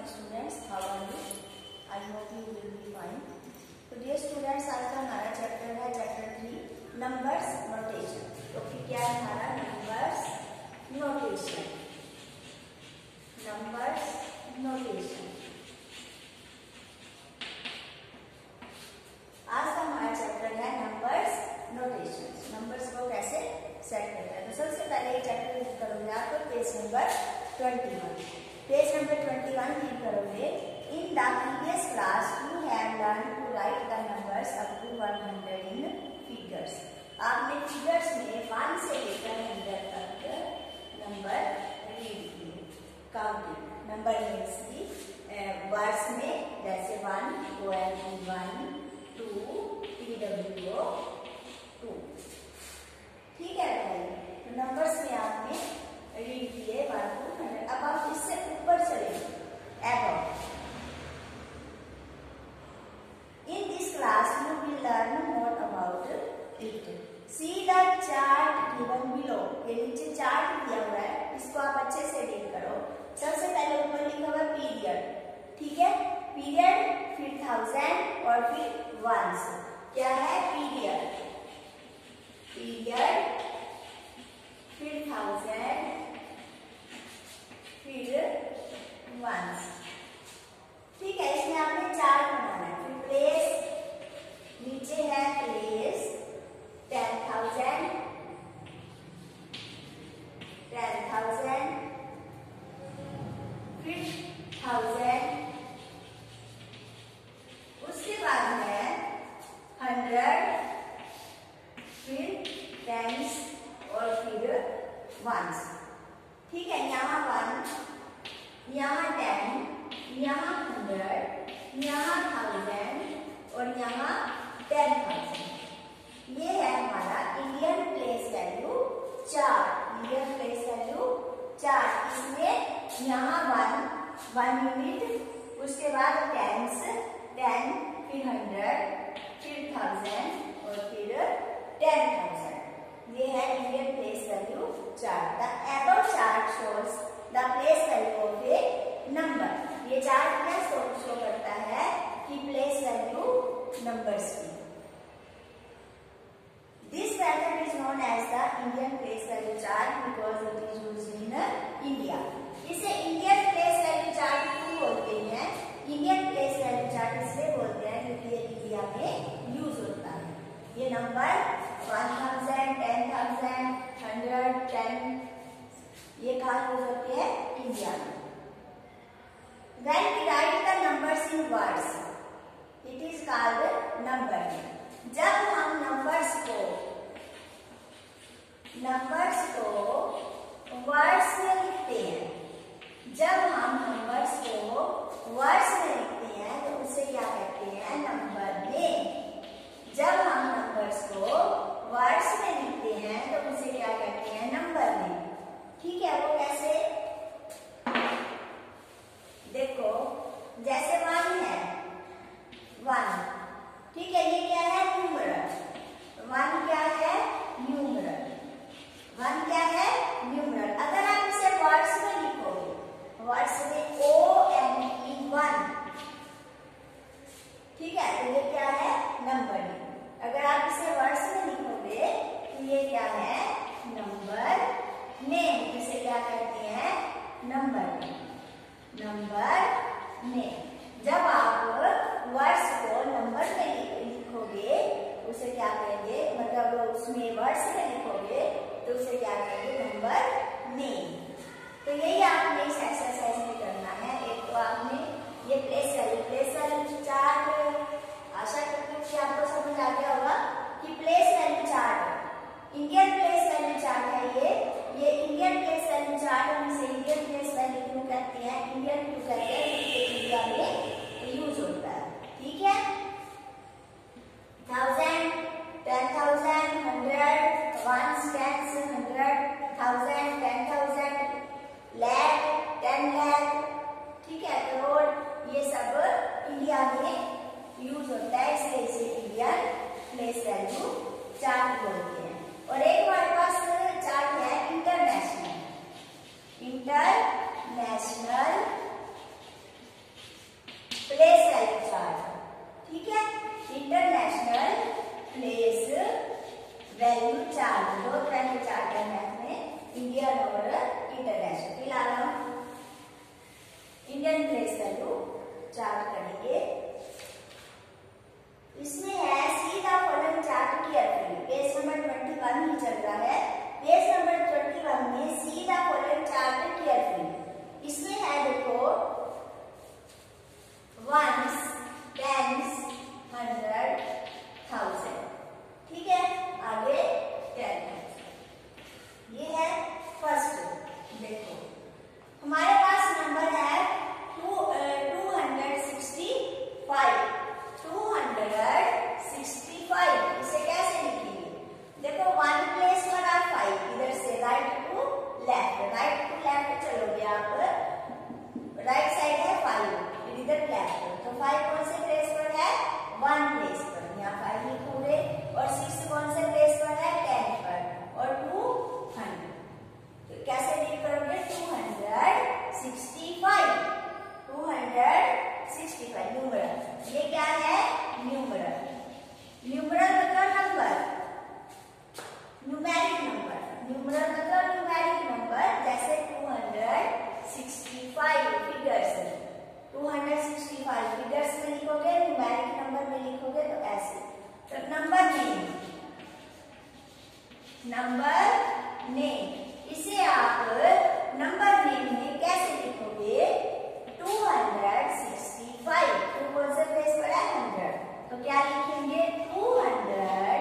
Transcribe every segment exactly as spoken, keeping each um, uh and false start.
students, how are you? I hope you will be fine. तो dear students, आज का हमारा चैप्टर है चैप्टर थ्री नंबर्स नोटेशन. तो फिर क्या है हमारा नंबर्स नोटेशन. नंबर्स नोटेशन आज का हमारा चैप्टर है नंबर्स नोटेशन. नंबर्स को कैसे सेट करते हैं. तो सबसे पहले एक चैप्टर रीड करोगे आप तो page number twenty one. Page number twenty one read करोगे. In the previous class you have learn to write the numbers up to one hundred in figures. आपने फिगर्स में वन से लेकर हंड्रेड तक number read किए. Counting number means की words में जैसे one O N E one, two T W O two. ठीक है भाई. तो नंबर्स में आपने रीड किए वन टू हंड्रेड. अब आप इससे ऊपर चलेंगे. Above in this class you will learn more about it. See the chart given below. ये नीचे चार्ट दिया हुआ है, इसको आप अच्छे से रीड करो. सबसे पहले ऊपर लिखा हुआ पीरियड. ठीक है, पीरियड फिर थाउजेंड और फिर वंस. क्या है पीरियड. पीरियड फिर थाउजेंड फिर वंस. ठीक है, इसमें आपने चार्ट बनाना है. फिर प्लेस नीचे है place ten thousand ten thousand फिर थाउजेंड. उसके बाद है हंड्रेड फिर टेंस और फिर वंस. ठीक है, यहाँ वन, यहाँ टेन, यहाँ हंड्रेड, यहाँ थाउजेंड और यहाँ टेन थाउजेंड. ये है हमारा Indian place value chart. Indian place value chart. इसमें यहाँ वन वन यूनिट, उसके बाद टेंस टेन फिर हंड्रेड फिर थाउजेंड और फिर टेन थाउजेंड. ये है Indian place value chart. The above chart shows the place value of a number. ये चार्ट क्या शो शो करता है कि प्लेस वैल्यू नंबर्स की. This method is known as the Indian place value chart because it is used in India. इसे Indian place value chart क्यों बोलते हैं. इंडियन प्लेस वैल्यू चार्ट इसलिए बोलते हैं क्योंकि ये इंडिया में यूज होता है. ये number one thousand ten thousand hundred ten ये कहाँ यूज होती है इंडिया में. When we write the numbers in words, it is called numbering. जब हम numbers को numbers को words में लिखते हैं, जब हम numbers को words में लिखते हैं तो उसे क्या कहते हैं number name. जब हम numbers को words में लिखते हैं तो उसे क्या कहते हैं number name. ठीक है, वो कैसे देखो. जैसे वन है वन. ठीक है, ये क्या है न्यूमरल. वन क्या है न्यूमरल. वन क्या है न्यूमरल. अगर आप इसे वर्ड्स में लिखोगे वर्ड्स में ओ एन ई वन. ठीक है, तो ये क्या है नंबर. अगर आप इसे वर्ड्स में लिखोगे तो ये क्या है नंबर नेम. इसे क्या कहते हैं नंबर नेम. Number name. जब आप वर्ड्स को नंबर में लिखोगे उसे क्या कहेंगे, मतलब उसमें वर्ड्स में लिखोगे तो उसे क्या कहेंगे नंबर नेम. तो यही आपने इस एक्सरसाइज में करना है. एक तो आपने ये place value place value chart, आशा करती हूँ कि आपको समझ आ गया होगा कि place value chart Indian place value chart है. ये ये इंडियन प्लेस वैल्यू चार्ट. हम इसे इंडियन प्लेस वैल्यू क्यों कहते हैं, इंडियन क्यों कहते हैं क्योंकि इंडिया में यूज होता है. ठीक है, thousand ten thousand hundred ones tens hundred thousand ten thousand lakh ten lakh. ठीक है, करोड़. ये सब इंडिया में यूज होता है, इसलिए इसे इंडियन प्लेस वैल्यू चार्ट बोलते हैं. और एक हमारे पास चार्ट है international. International Indian place value chart करेंगे। इसमें है see the following chart carefully. Page number इक्कीस ही चल रहा है। पेज नंबर इक्कीस में see the following chart carefully. इसमें है देखो वंस, टेंस, हंड्रेड, थाउजेंड। ठीक है, आगे टेन है। ये है फर्स्ट। देखो हमारे पास नंबर है two two hundred sixty five. Two hundred sixty five इसे कैसे लिखेंगे? देखो वन प्लेस पर आप फाइव, इधर से right to left, right to left चलोगे आप, राइट साइड है फाइव, फिर इधर लेफ्ट, तो फाइव कौन से प्लेस पर है? वन प्लेस पर, यहाँ फाइव लिखोगे। और सिक्स कौन से प्लेस पर है? टेन पर। और टू हंड्रेड, तो कैसे रीड करोगे? Two hundred sixty five, two hundred sixty five numeral. ये क्या है? न्यूमरल। न्यूमरल मतलब नंबर, न्यूमेरिक नंबर। न्यूमरल मतलब न्यूमेरिक नंबर। जैसे two hundred sixty five figures, two hundred sixty five figures में लिखोगे, न्यूमेरिक नंबर में लिखोगे, तो ऐसे। तो नंबर नेम, नंबर नेम, इसे आप नंबर नेम में कैसे लिखोगे? Two hundred sixty five, two कौन से प्लेस पर है? हंड्रेड, तो क्या लिखेंगे? Two hundred,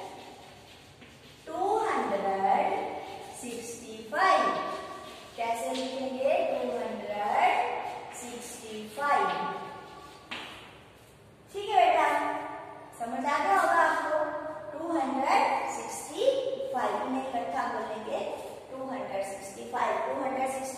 two hundred sixty five. कैसे लिखेंगे? Two hundred sixty five. ठीक है बेटा, समझ आ गया होगा आपको? टू हंड्रेड सिक्सटी फाइव, इन्हें इकट्ठा बोलेंगे two hundred sixty five. Two hundred sixty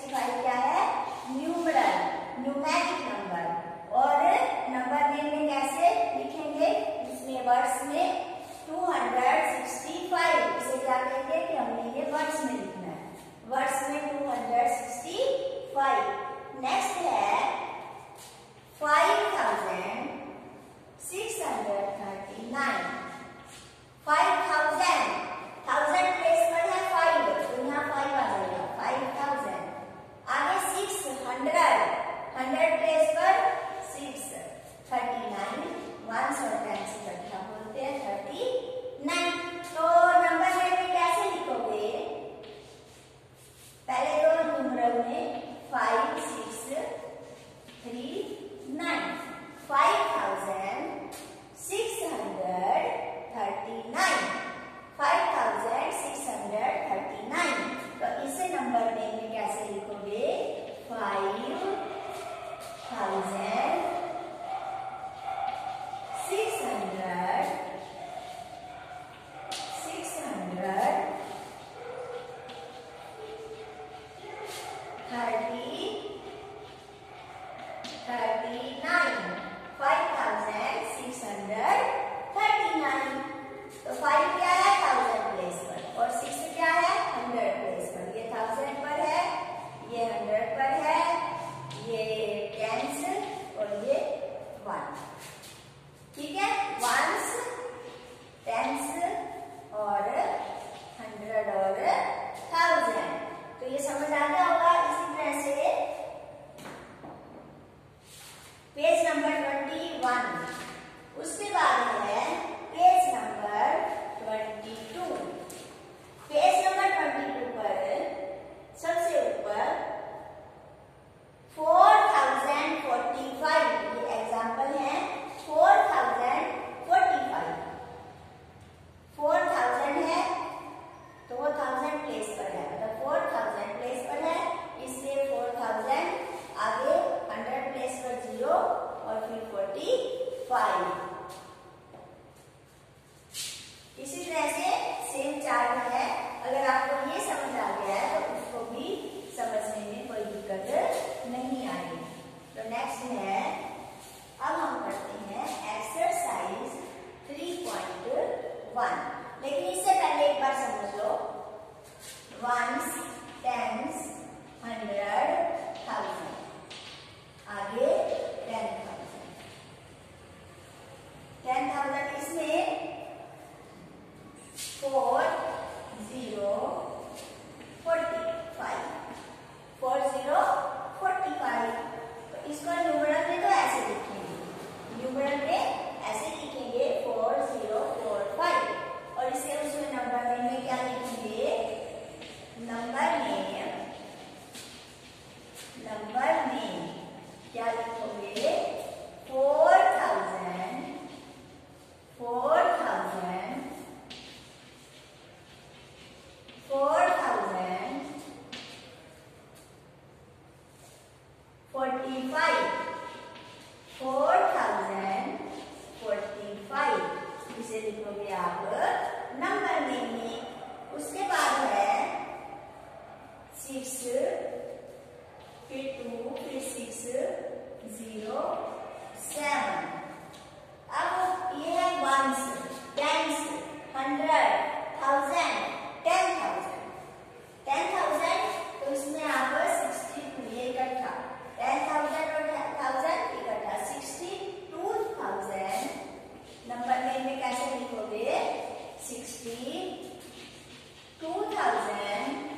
five, four thousand forty five. इसे लिखोगे आप नंबर नेम में। उसके बाद है सिक्स, फिर टू, फिर सिक्स, जीरो, सेवन। अब ये है ones, tens, hundred, thousand, ten thousand. Ten thousand तो इसमें आप सिक्सटी टू, ये इकट्ठा टेन थाउजेंड और थाउजेंड इकट्ठा sixty two thousand. Number name में कैसे लिखोगे? Sixty two thousand,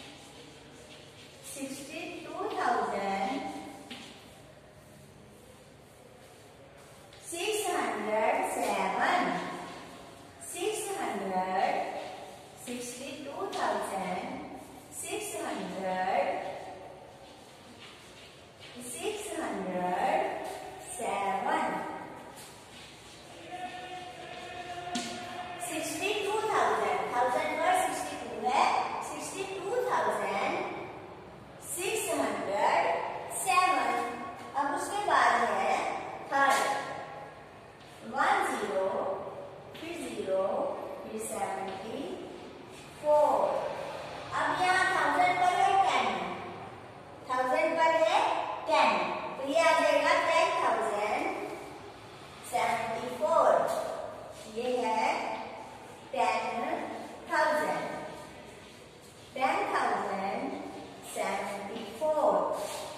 sixty two thousand six hundred seven, six hundred sixty two thousand six hundred six hundred seven, sixty two thousand, thousand पर sixty two है, sixty two thousand six hundred seven. अब उसके बाद है third, one zero, फिर zero, फिर seventy four. अब यहाँ थाउजेंड पर है टेन, थाउजेंड पर है टेन, तो ये आ जाएगा टेन थाउजेंड सेवेंटी फोर। ये है ten thousand, ten thousand seventy four,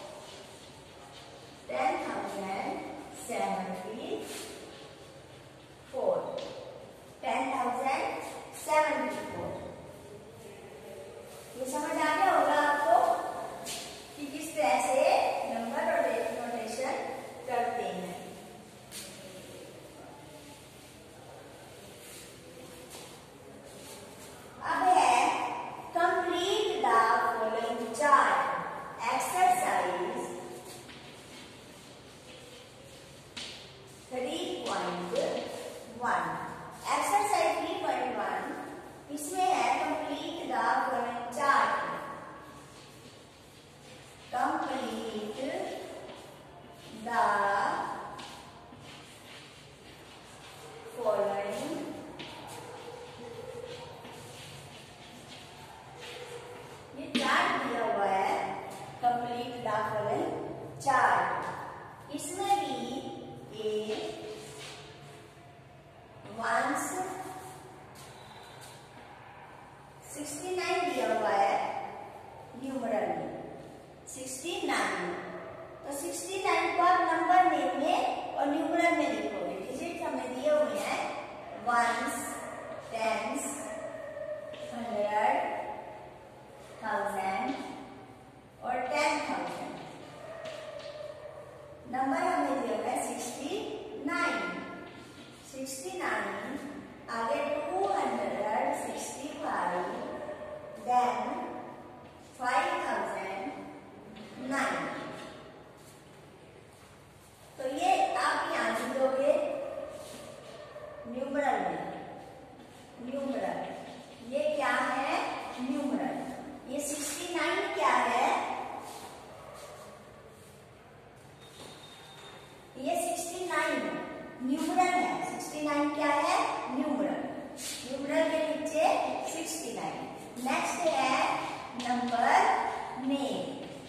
ten thousand seventy four, ten thousand seventy four. ये समझ आ गया होगा आपको कि किस तरह से नंबर और नोटेशन करते हैं। अब है complete the following chart, exercise three point one. Exercise three point one इसमें है complete the following chart, complete the following ये चार्ट दिया हुआ है, कंप्लीट द फॉलोइंग चार्ट। इसमें भी ए वंस सिक्सटी नाइन दिया हुआ है न्यूमरल में, सिक्सटी नाइन। तो सिक्सटी नाइन को आप नंबर नेम में और न्यूमरल में लिखोगे। डिजिट हमें दिए हुए हैं वंस, टेंस, हंड्रेड, थाउजेंड और टेन थाउजेंड। नंबर हमें दिए हुए हैं सिक्सटी नाइन, सिक्सटी नाइन, आगे two hundred sixty five, then five thousand nine. तो ये आप यहाँ लिख दोगे न्यूमरल में, न्यूमरल ये क्या है? न्यूमरल। ये सिक्सटी नाइन क्या है? ये सिक्सटी नाइन न्यूमरल है। सिक्सटी नाइन क्या है? न्यूमरल। न्यूमरल के नीचे सिक्सटी नाइन। नेक्स्ट है नंबर नेम।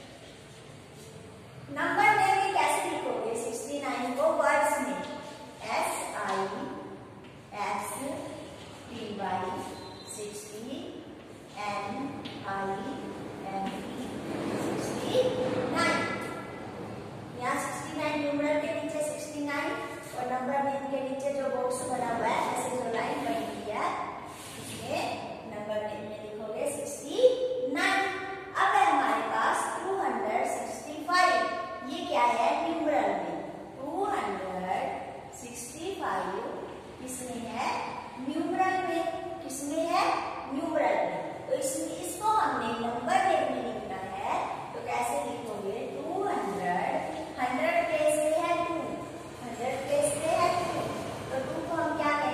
नंबर नेम में कैसे लिखोगे सिक्सटी नाइन को? वर्ड्स में S I X T Y sixty N I N E sixty nine. यहाँ सिक्सटी नाइन न्यूमरल के नीचे सिक्सटी नाइन और नंबर नेम के नीचे जो बॉक्स बना हुआ है, ऐसे जो लाइन बनी हुई है, इसमें नंबर नेम में लिखोगे सिक्सटी नाइन। अब है हमारे पास टू हंड्रेड सिक्सटी फाइव। ये क्या है? न्यूमरल में टू हंड्रेड सिक्सटी फाइव किसमें है? न्यूमरल में। किसमें है? न्यूमरल में। तो इसमें इसको हमने नंबर नेम में लिखना है, तो कैसे लिखोगे? टू हंड्रेड, हंड्रेड प्लेस में है टू, हंड्रेड प्लेस में है टू, तो टू को हम क्या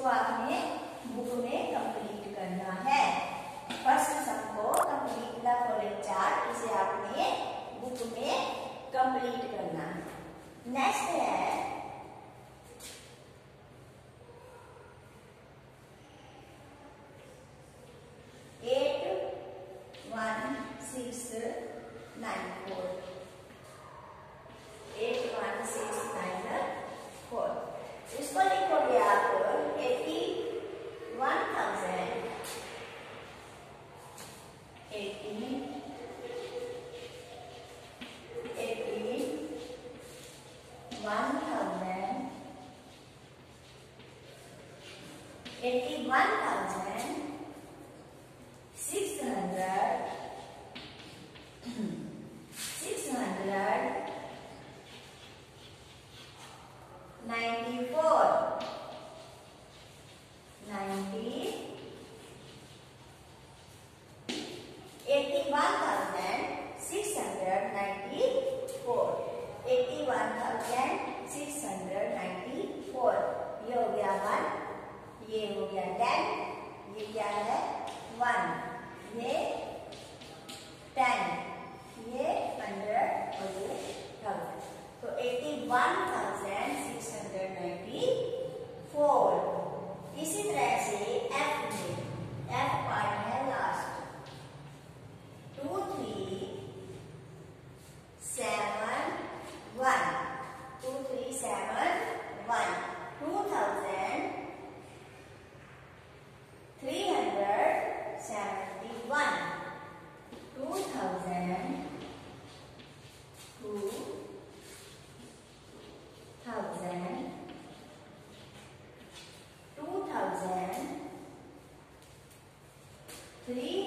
आपने बुक में कंप्लीट करना है। फर्स्ट सम को कंप्लीट द फॉलोइंग चार्ट, इसे आपने बुक में कंप्लीट करना है। नेक्स्ट है eight one six nine four. Eight one six nine four इसको लिखोगे आप eighty one thousand eighty eighty one thousand eighty one thousand six hundred six hundred ninety four ninety eighty one thousand six hundred ninety four eighty one thousand six hundred ninety four. ये हो गया one, ये हो गया ten, ये क्या है one, ये टेन, ये हंड्रेड और ये थाउजेंड। तो eighty one thousand six hundred ninety four. इसी तरह से एफ में एफ पार्ट है last, two three seven one two three seven one two thousand three hundred seventy one two thousand two thousand two thousand three